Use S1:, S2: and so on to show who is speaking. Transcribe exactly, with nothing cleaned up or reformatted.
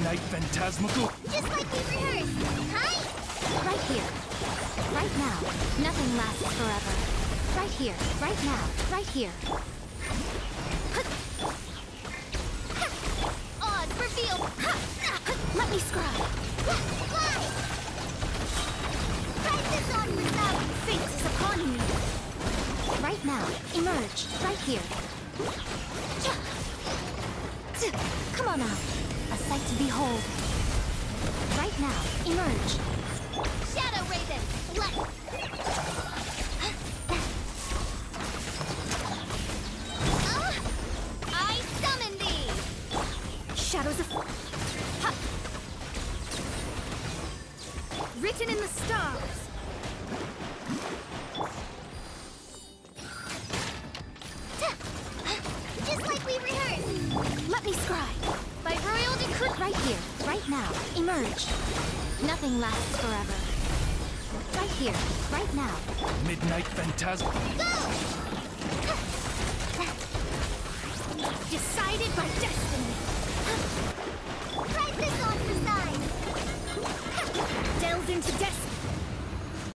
S1: Midnight Phantasmical.
S2: Just like we rehearsed. Hi! Right here. Right now. Nothing lasts forever. Right here. Right now. Right here. Odds revealed. Let me scribe. Fly! Try this on yourself. Fate is upon you. Right now. Emerge. Right here. Come on out. A sight to behold. Right now, emerge. Shadow Raven, let... uh, I summon thee! Shadows of... Ha. Written in the stars. Just like we rehearsed. Let me scribe. By royal decree. Right here, right now, emerge. Nothing lasts forever. Right here, right now.
S1: Midnight Phantasm.
S2: Go! Decided by destiny. Try this on your side. Delve into destiny.